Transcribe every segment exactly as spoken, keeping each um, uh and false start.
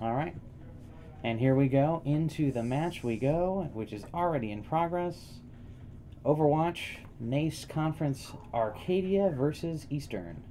All right. And here we go. Into the match we go, which is already in progress. Overwatch, N A C E Conference Arcadia versus Eastern.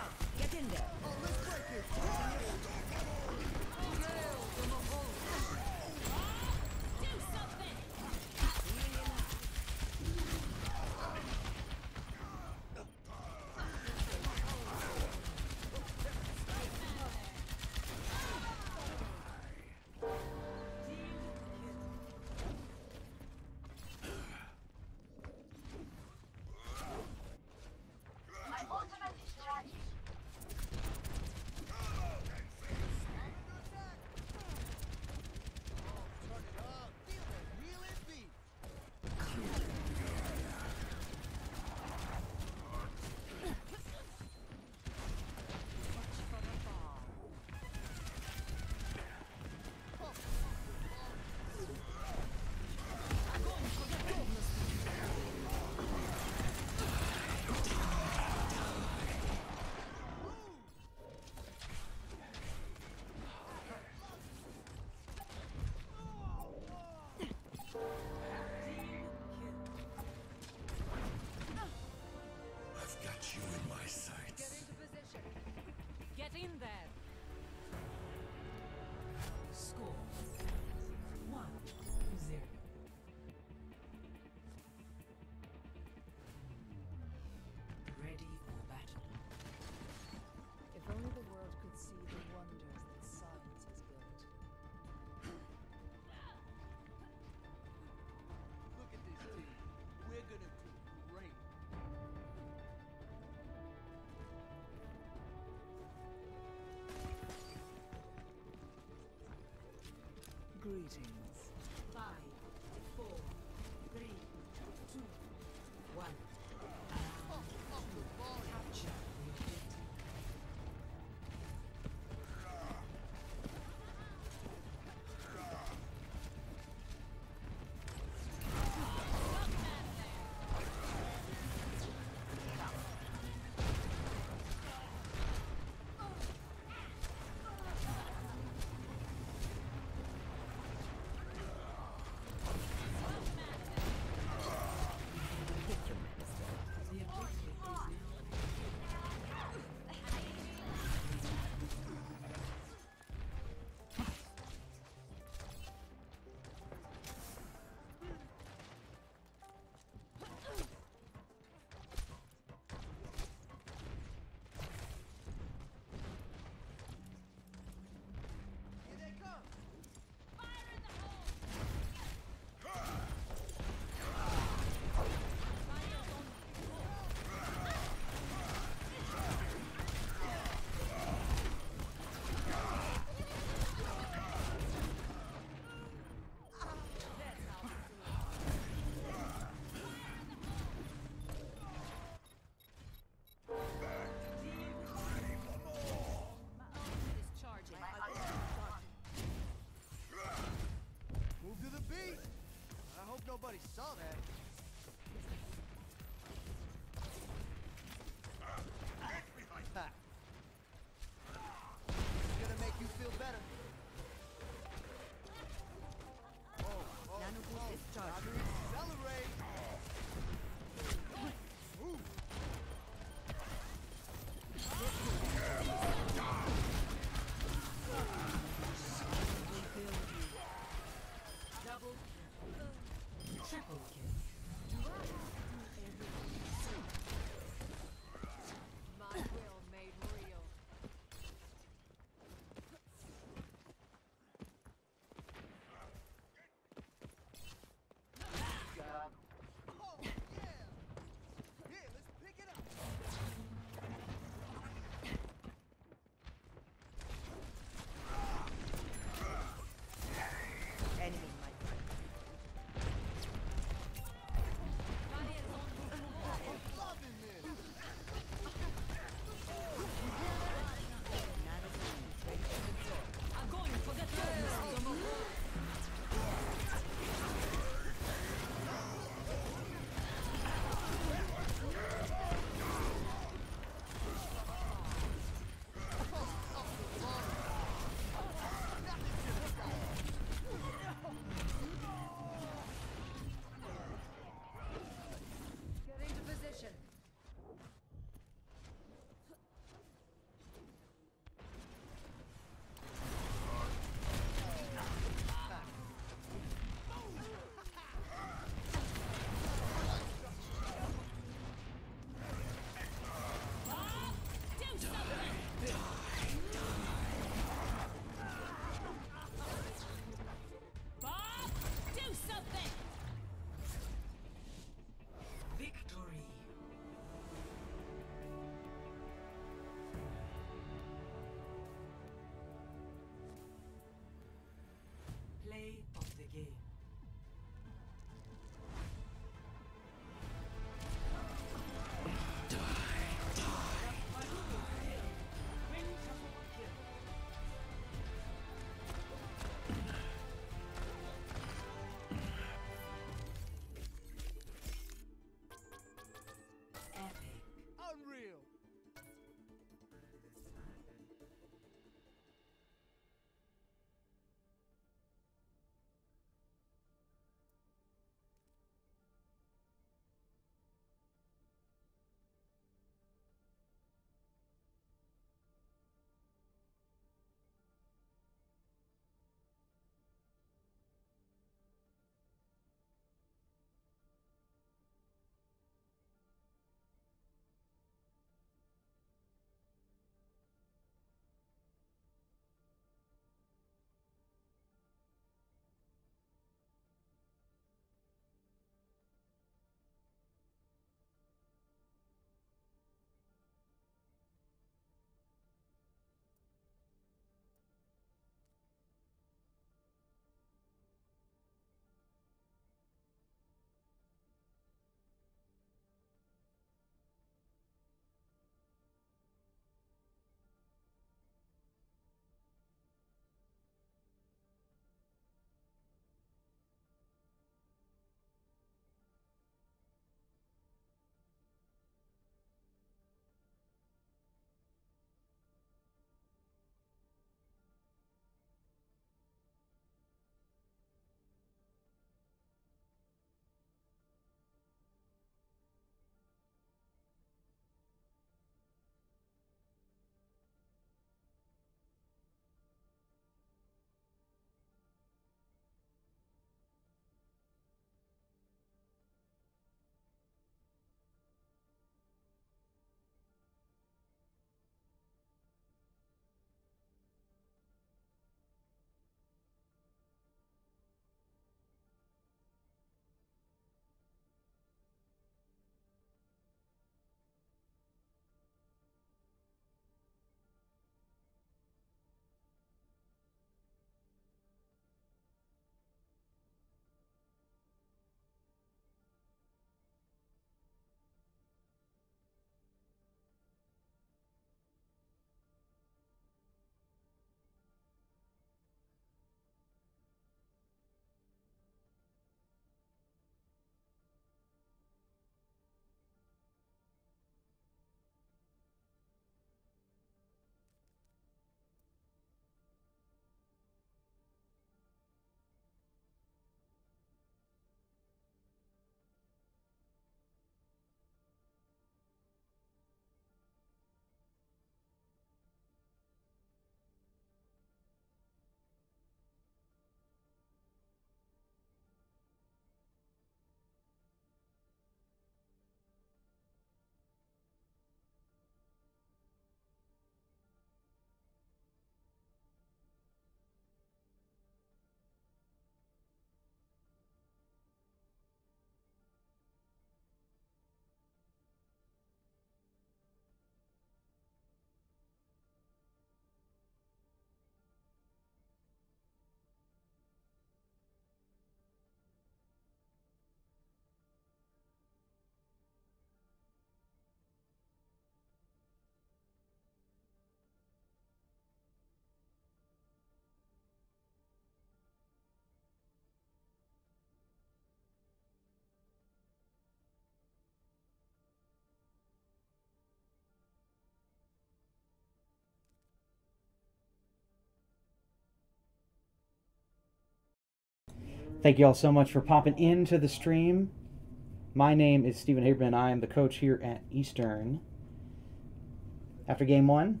Thank you all so much for popping into the stream. My name is Stephen Haberman. I am the coach here at Eastern. After game one,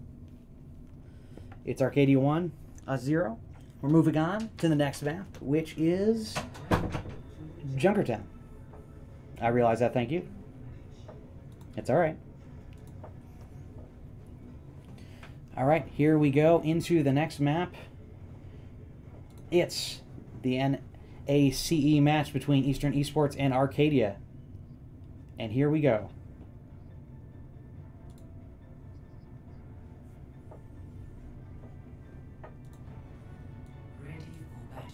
it's Arcadia one, us zero. We're moving on to the next map, which is Junkertown. I realize that, thank you. It's all right. All right, here we go into the next map. It's the N A C E match between Eastern Esports and Arcadia. And here we go. Ready for battle.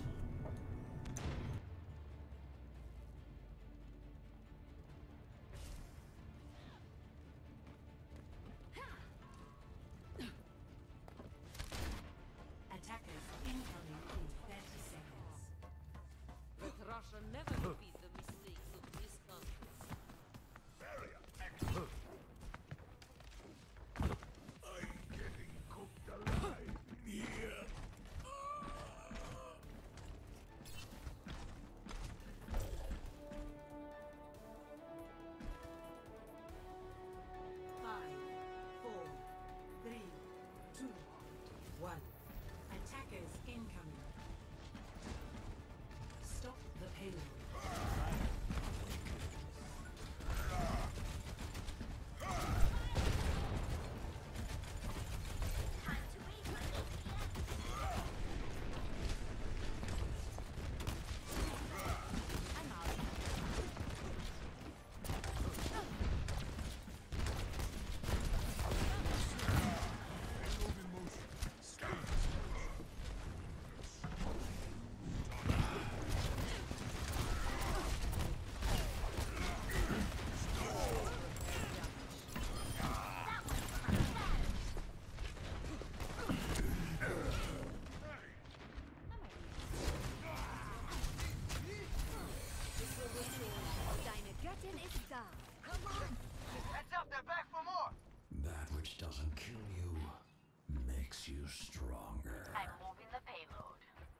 Attackers incoming in thirty seconds. Russia never repeat the mistakes of this country. Barrier active. I'm getting cooked alive in here. Five, four, three, two, one. Attackers incoming. Stop the payload. Payload in motion. Stay. Deine Göttin ist da. That which doesn't kill you makes you stronger. I'm moving the payload.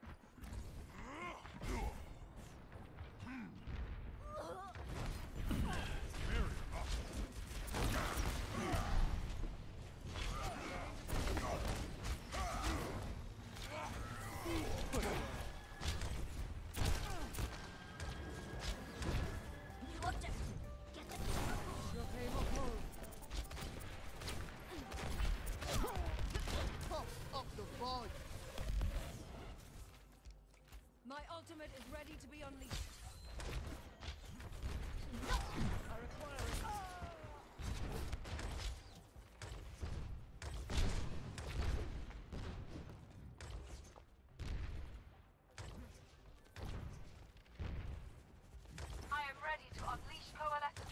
My ultimate is ready to be unleashed. I am ready to unleash Coalescence.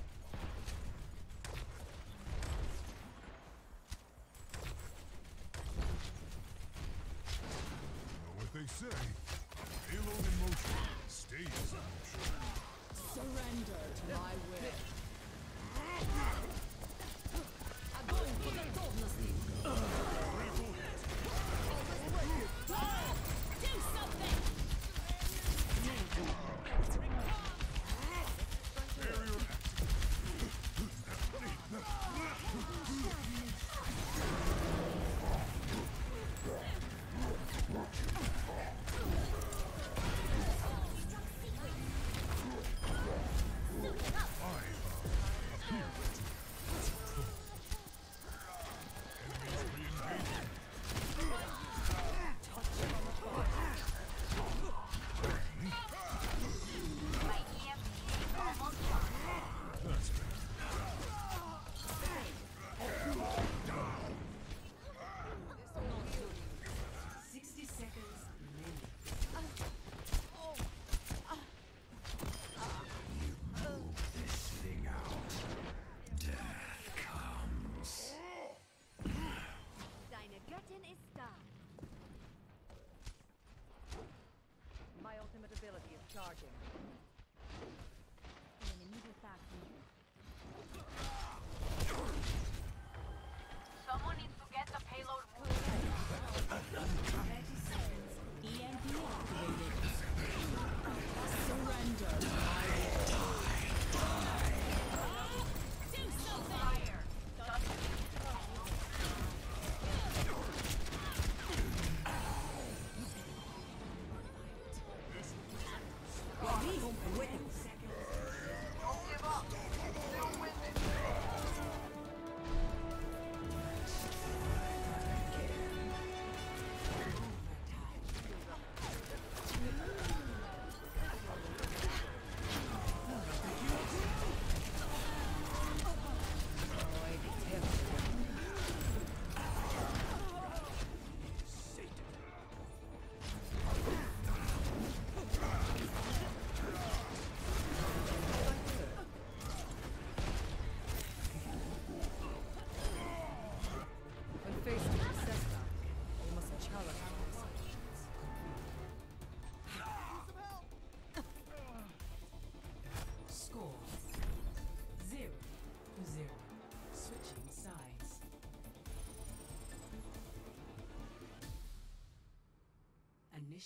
You know what they say. Payload in motion stays in motion. Surrender to my will. Огонь по готовности. Do something. Barrier active.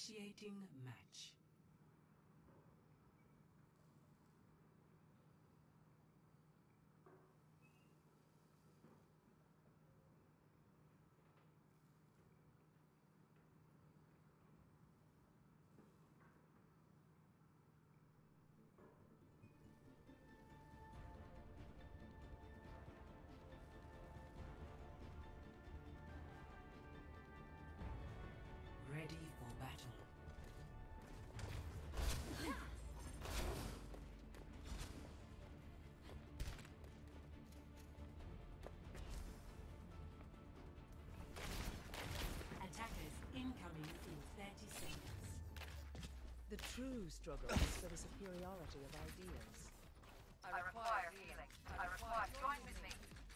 Initiating match. Ready for battle. Attackers incoming in thirty seconds. The true struggle is for the superiority of ideas. I require healing. I require. Join with me.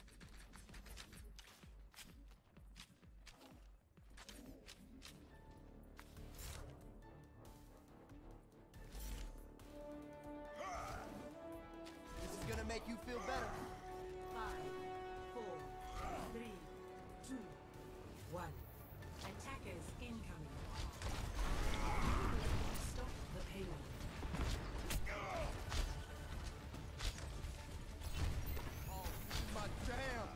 This is gonna make you feel better. Five, four, three, two, one. Attackers incoming. Stop the payload. Oh, this is my jam.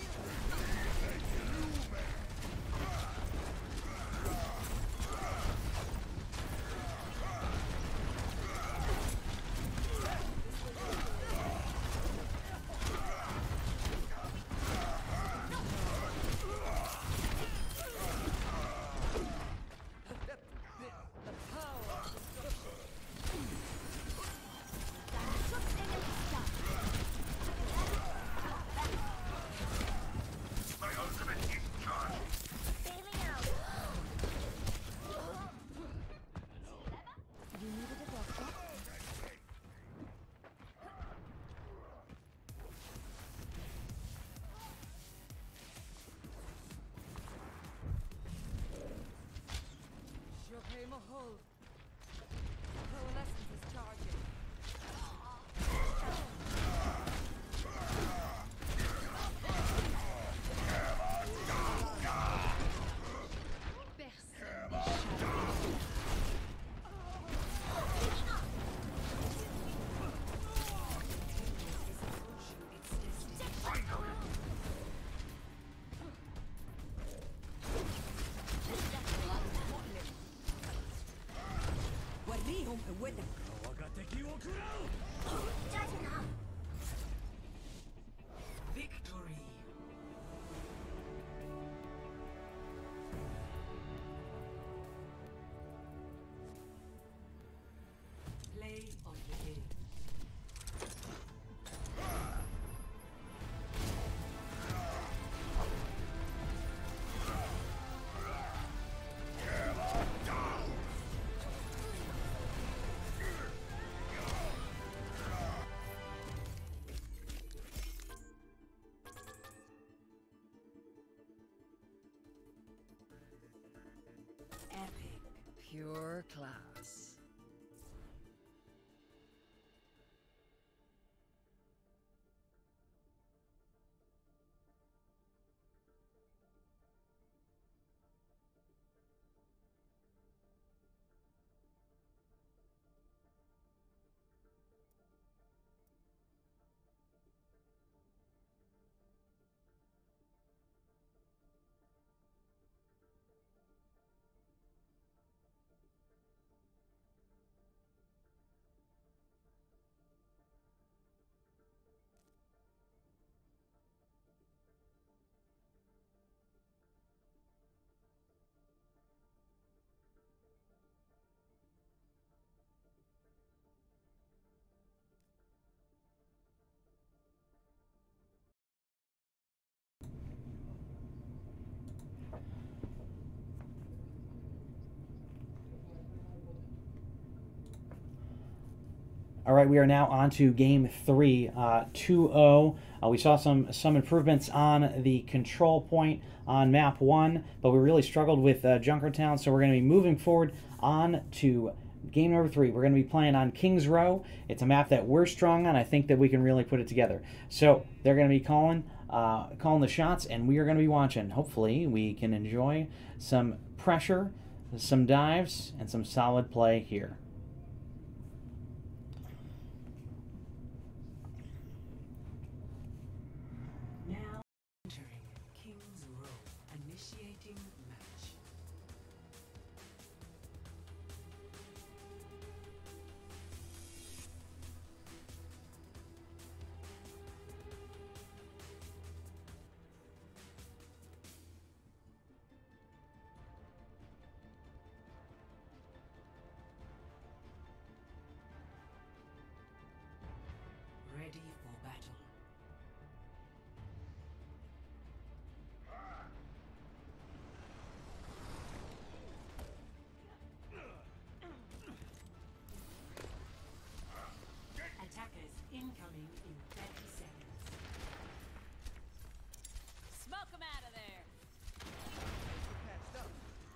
The power of destruction. My ultimate is charged. You needed a doctor? Shohei Mahol. Coalescence is charging. Victory. Play of the game. Epic. Pure class. All right, we are now on to game three, uh, two oh. Uh, we saw some some improvements on the control point on map one, but we really struggled with uh, Junkertown, so we're going to be moving forward on to game number three. We're going to be playing on Kings Row. It's a map that we're strong on. I think that we can really put it together. So they're going to be calling, uh, calling the shots, and we are going to be watching. Hopefully, we can enjoy some pressure some dives and some solid play here. Now entering King's Row. Initiating match. Ready for battle. Attackers incoming in thirty seconds. Smoke 'em out of there. Patched up.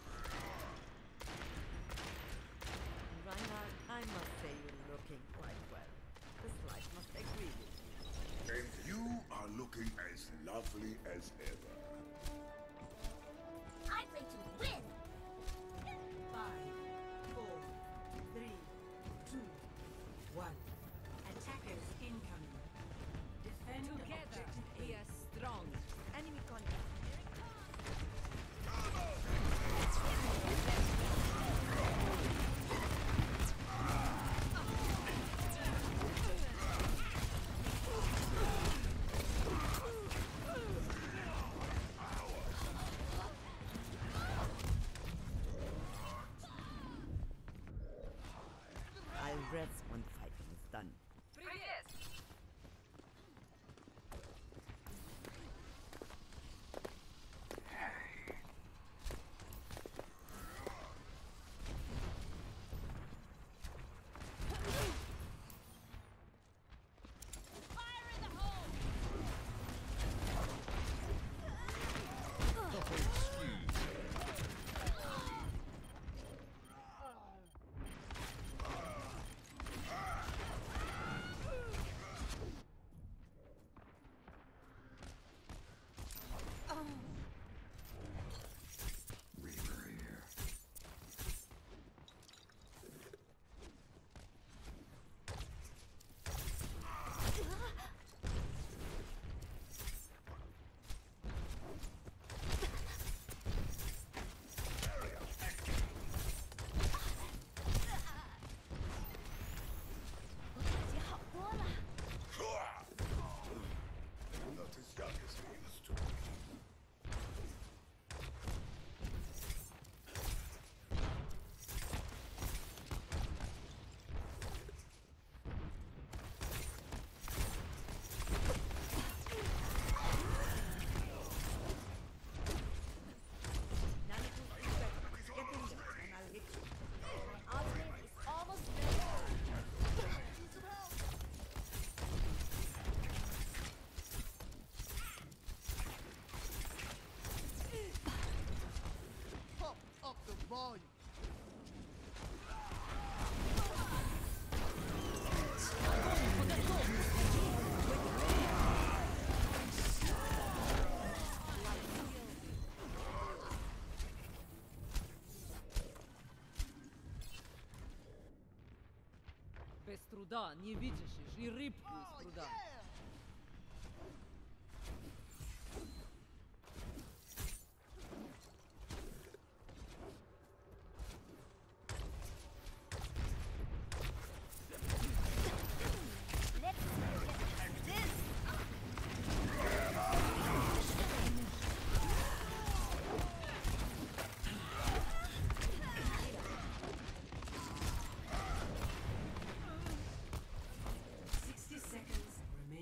Reinhard, I must say you're looking quite well. This life must agree with you. And you are looking as lovely as ever. I'm ready to win! Five, four, three, two, one. Attackers incoming. Defend Together, objective we A. are strong. Enemy contact. I'll rest when fighting is done. Fire in the hole! Reaper here. Not as young as we used to be. Pump up the volume. Без труда не видишь и рыбку из пруда. Sixty seconds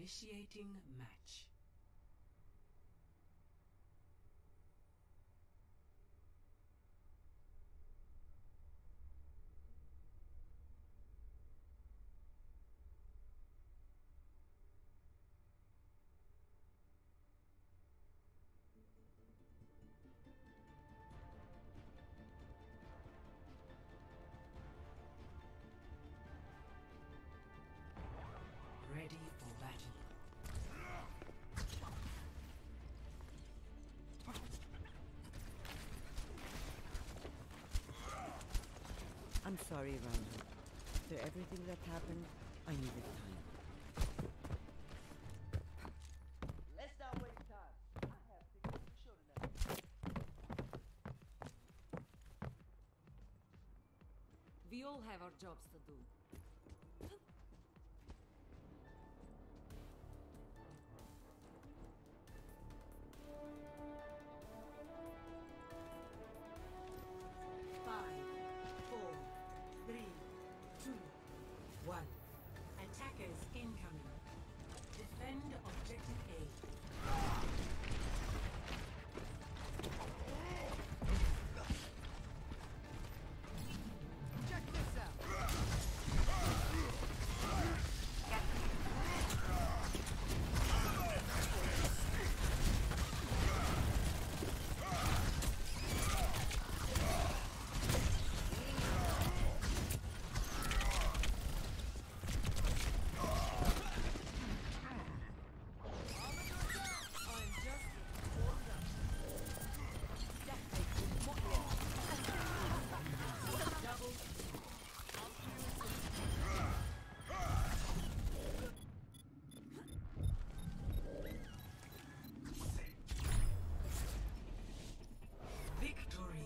Initiating match. Ready for battle. I'm sorry, Randall. After everything that happened, I needed time. Let's not waste time. I have things to show tonight. We all have our jobs to do. Five, four, three, two, one. Attackers incoming. Defend objective A. Check this out. Victory.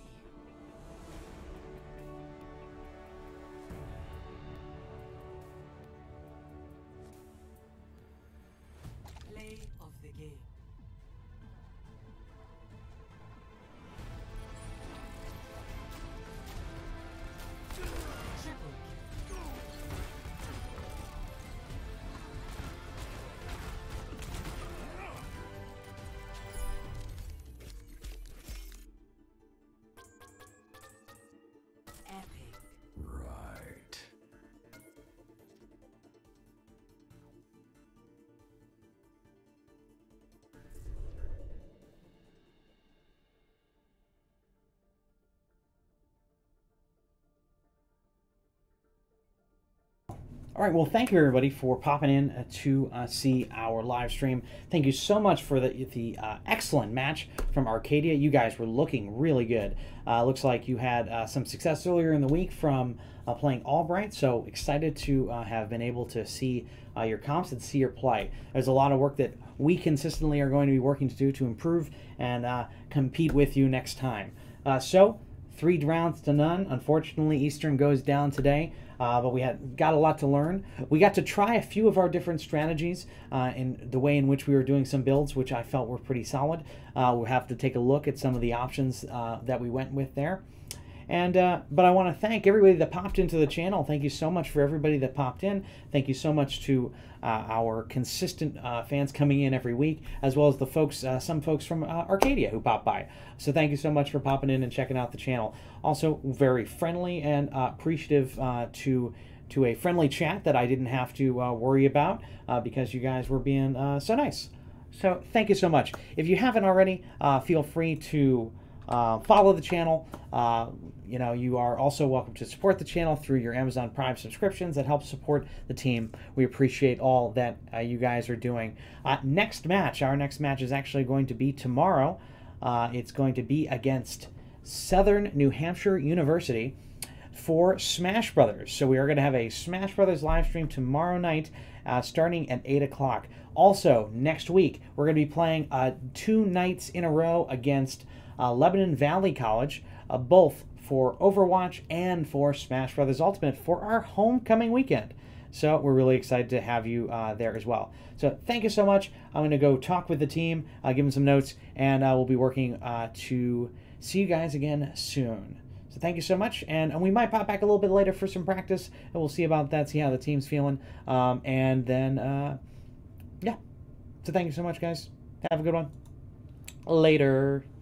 Play of the game. Triple kill. Epic. Right. All right, well, thank you everybody for popping in uh, to uh, see our live stream. Thank you so much for the the uh, excellent match from Arcadia. You guys were looking really good. Uh, looks like you had uh, some success earlier in the week from uh, playing Albright, so excited to uh, have been able to see uh, your comps and see your play. There's a lot of work that we consistently are going to be working to do to improve and uh, compete with you next time. Uh, so, three rounds to none. Unfortunately, Eastern goes down today. Uh, but we had got a lot to learn. We got to try a few of our different strategies uh, in the way in which we were doing some builds, which I felt were pretty solid. Uh, we'll have to take a look at some of the options uh, that we went with there. And uh, but I want to thank everybody that popped into the channel. Thank you so much for everybody that popped in. Thank you so much to uh, our consistent uh, fans coming in every week, as well as the folks, uh, some folks from uh, Arcadia who popped by. So thank you so much for popping in and checking out the channel. Also, very friendly and uh, appreciative uh, to to a friendly chat that I didn't have to uh, worry about uh, because you guys were being uh, so nice. So thank you so much. If you haven't already, uh, feel free to Uh, follow the channel. Uh, you know, you are also welcome to support the channel through your Amazon Prime subscriptions that help support the team. We appreciate all that uh, you guys are doing. Uh, next match, our next match is actually going to be tomorrow. Uh, it's going to be against Southern New Hampshire University for Smash Brothers. So we are going to have a Smash Brothers live stream tomorrow night, uh, starting at eight o'clock. Also, next week, we're going to be playing uh, two nights in a row against Uh, Lebanon Valley College, uh, both for Overwatch and for Smash Brothers Ultimate for our homecoming weekend. So we're really excited to have you uh, there as well. So thank you so much. I'm going to go talk with the team, uh, give them some notes, and uh, we'll be working uh, to see you guys again soon. So thank you so much, and, and we might pop back a little bit later for some practice, and we'll see about that, see how the team's feeling, um, and then, uh, yeah, So thank you so much, guys. Have a good one. Later.